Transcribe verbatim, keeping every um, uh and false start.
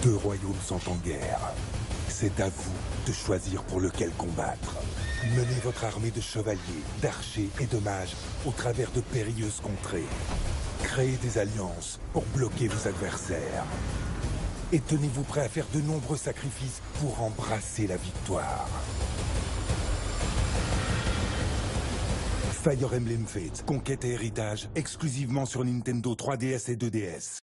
Deux royaumes sont en guerre. C'est à vous de choisir pour lequel combattre. Menez votre armée de chevaliers, d'archers et de mages au travers de périlleuses contrées. Créez des alliances pour bloquer vos adversaires. Et tenez-vous prêt à faire de nombreux sacrifices pour embrasser la victoire. Fire Emblem Fates, conquête et héritage, exclusivement sur Nintendo trois D S et deux D S.